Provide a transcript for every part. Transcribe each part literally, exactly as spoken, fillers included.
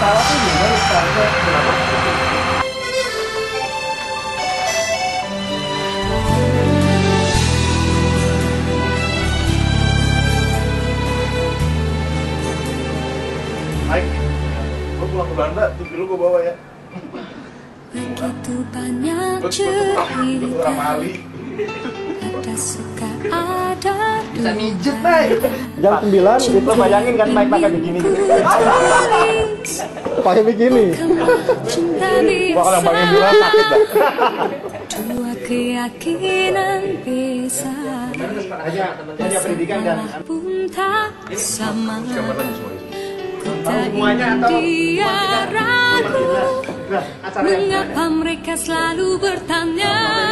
salah tuh gimana sekarang? Kenapa? Mike, gue pulang ke Belanda, T V lu gue bawa ya. Begitu banyak cerita, ada suka ada bisa mijet, Mike. Jam sembilan, lo bayangin kan Mike pakai begini. Pakai begini. Gua kalau bayangin dulu sakit dah. Dua keyakinan bisa hanya pendidikan dan pun tak sama. Tak ingin dia ragu, mengapa mereka selalu bertanya.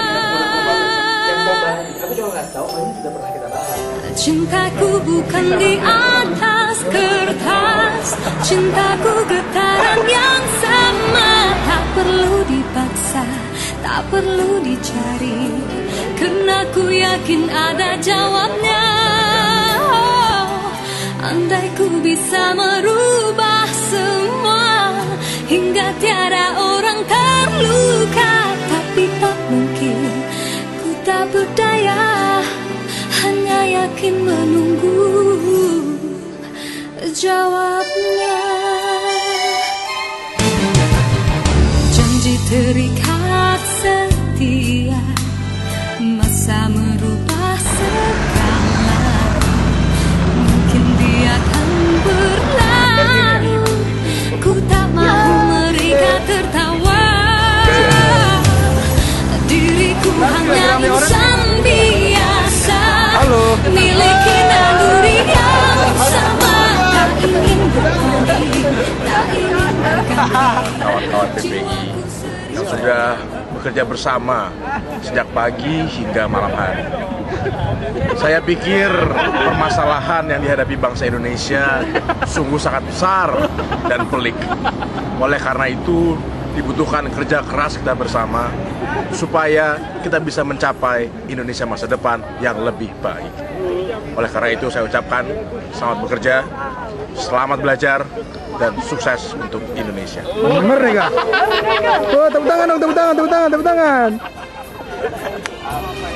Cintaku bukan di atas kertas, cintaku getaran yang sama. Tak perlu dipaksa, tak perlu dicari, karena ku yakin ada jawabnya. Andai ku bisa merubah semua, hingga tiada orang terluka, tapi tak mungkin, ku tak berdaya, hanya yakin menunggu jawabnya. Janji terikat setia, masa merubah segala. Mungkin dia akan berlalu, ku tak mau mereka tertawa. Diriku hanya insan biasa, miliki naluri yang sama. Tak ingin berhenti, tak ingin berganti. Kawan-kawan P P I yang sudah bekerja bersama sejak pagi hingga malam hari. Saya pikir permasalahan yang dihadapi bangsa Indonesia sungguh sangat besar dan pelik. Oleh karena itu dibutuhkan kerja keras kita bersama supaya kita bisa mencapai Indonesia masa depan yang lebih baik. Oleh karena itu saya ucapkan selamat bekerja, selamat belajar, dan sukses untuk Indonesia. Merdeka. Oh, tepuk tangan dong, tepuk tangan, tepuk tangan, tepuk tangan.